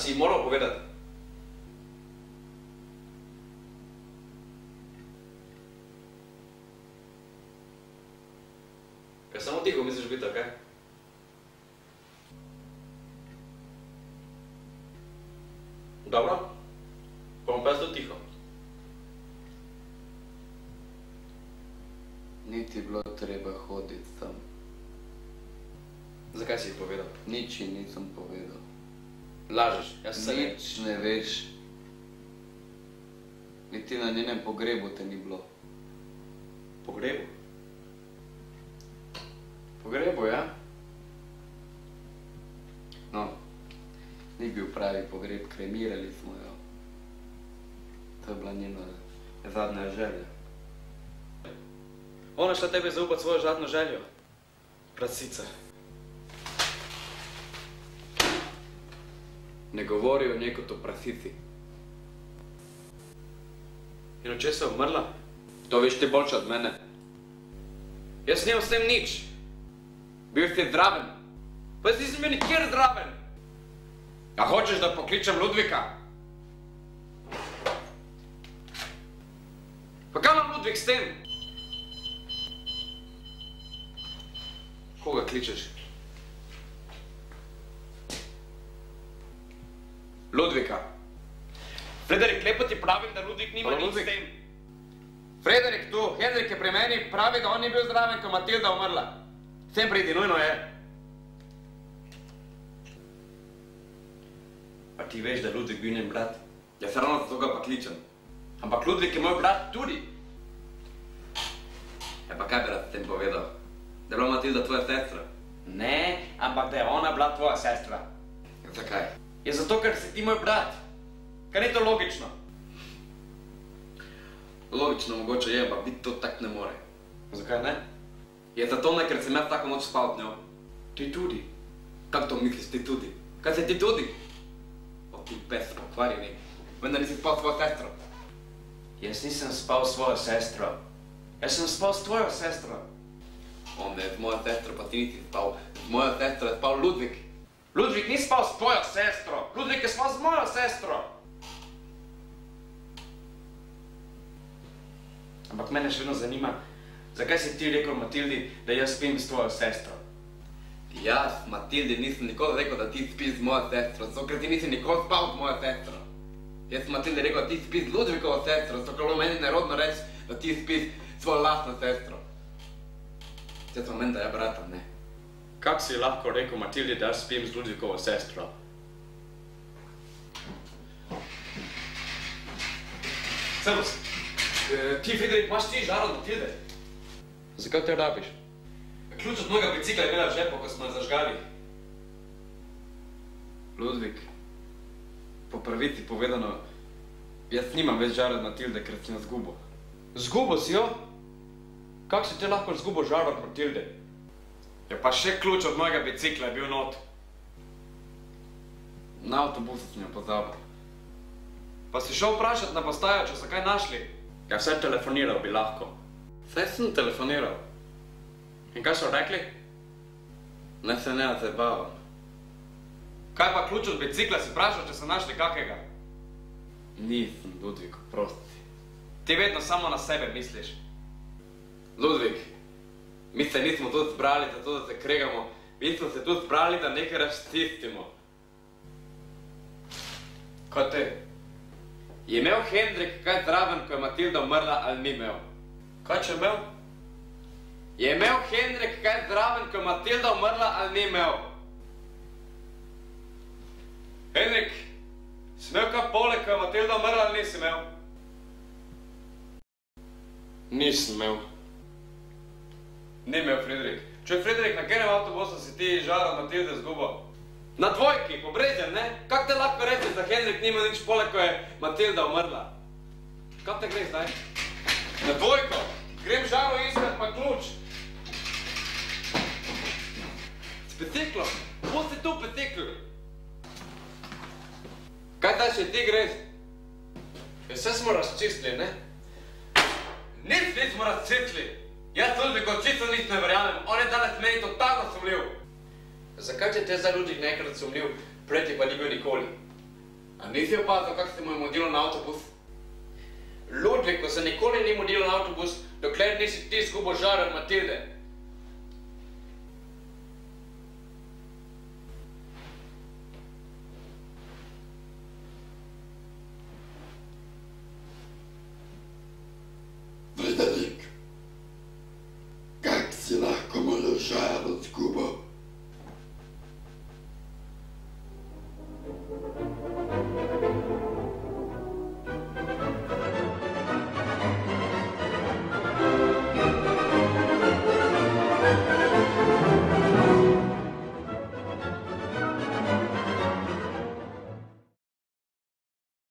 si ji moral povedati? Kaj samo tiho misliš biti, kaj? Dobro, pa bom pa jaz tudi tiho. Ni ti bilo treba hoditi tam. Zakaj si ji povedal? Nič ji nisem povedal. Lažeš, jaz se ne... Nič ne veš. Niti na njenem pogrebu te ni bilo. Pogrebu? Pogrebu, ja? No, ni bil pravi pogreb, kremirali smo jo. To je bila njena zadnja želja. Ona šla tebe zaupati svojo zadnjo željo? Prasica. Ne govori o njej kot o prasici. In od česa je umrla? To veš ti boljše od mene. Jaz nimam s tem nič. Bil si zdraven. Pa jaz nisem bil nikjer zdraven. A hočeš, da pokličem Ludvika? Pa kaj imam Ludvik s tem? Koga kličeš? Ludvika. Frederik, lepo ti pravim, da Ludvik nima nič s tem. Frederik tu, Henrik je pri meni, pravi, da on ni bil zdraven, ko Matilda umrla. Sem pridi, nujno je. Pa ti veš, da je Ludvik bil njen brat? Jaz se ravno zato ga pa kličem. Ampak Ludvik je moj brat tudi. Ja pa kaj bi rad s tem povedal? Da je bila Matilda tvoja sestra? Ne, ampak da je ona bila tvoja sestra. Zakaj? Je zato, ker si ti moj brat. Kar ni to logično. Logično mogoče je, ampak biti to tak ne more. Zakaj ne? Je zato ne, ker sem jaz tako noč spal z njo. Ti tudi. Kako to misliš ti tudi? Kaj se ti tudi? O ti pes, pokvarjeni. Vendar nisi spal s svojo sestro. Jaz nisem spal s svojo sestro. Jaz sem spal s tvojo sestro. O ne, z mojo sestro pa ti nisi spal. Z mojo sestro je spal Ludvik. Ludvik ni spal s tvojo sestro. Ludvik je spal z mojo sestro. Ampak mene še vedno zanima, zakaj si ti rekel Matildi, da jaz spim s tvojo sestro? Jaz, Matildi, nisem nikoli rekel, da ti spiš z mojo sestro, zato ker ti nisi nikoli spal z mojo sestro. Jaz sem Matildi rekel, da ti spiš z Ludvikovo sestro, zato ker meni nerodno reči, da ti spiš s svojo lastno sestro. Jaz sem meni, da je brata, ne. Kako si lahko rekel Matildi, da jaz spim z Ludvikovo sestro? Servus. Ti, Frederik, imaš ti žar od Matilde? Zakaj te rabiš? Ključ od mojega bicikla je imela v žepu, ko smo jo zažgali. Ludvik, po pravici povedano, jaz nimam več žar od Matilde, ker sem jo zgubil. Zgubil si jo? Kako si ti lahko zgubil žar od Matilde? Ja pa še ključ od mojega bicikla je bil not. Na avtobusu sem jo pozabil. Pa si šel vprašati na postajo, če so kaj našli? Ja, vse telefoniral bi lahko. Saj sem telefoniral. In kaj so rekli? Ne se ne zabavam. Kaj pa ključ od bicikla si vprašal, če so našli kakega? Nisem, Ludvik, oprosti. Ti vedno samo na sebe misliš. Ludvik, mi se nismo tu zbrali zato, da se kregamo. Mi smo se tu zbrali, da nekaj razčistimo. Kaj te? Je imel Henrik kaj zraven, ko je Matilda umrla, ali ni imel? Kaj če imel? Je imel Henrik kaj zraven, ko je Matilda umrla, ali ni imel? Henrik, si imel kaj poleg, ko je Matilda umrla, ali nisi imel? Nisem imel. Ni imel, Frederik. Če je Frederik, na katerem avtobusu si ti žar od Matilde zgubil? Na dvojki, po Brezjem, ne? Kako te lahko rečeš, da Henrik nima nič poleg, ko je Matilda umrla? Kako te gre zdaj? Na dvojko! Grem žaro iskat pa ključ! S biciklom! Pusti tu bicikl! Kaj zdaj še ti greš? Vse smo razčistili, ne? Nic nismo razčistili! Jaz Ludviku čisto nič ne verjamem, on je danes meni totalno sumljiv. Zakaj ti je zdaj Ludvik nekrat sumljiv, prej ti pa ni bil nikoli? A nisi opazil, kako se mu je mudilo na avtobus? Ludviku se nikoli ni mudilo na avtobus, dokler nisi ti izgubil žar od Matilde.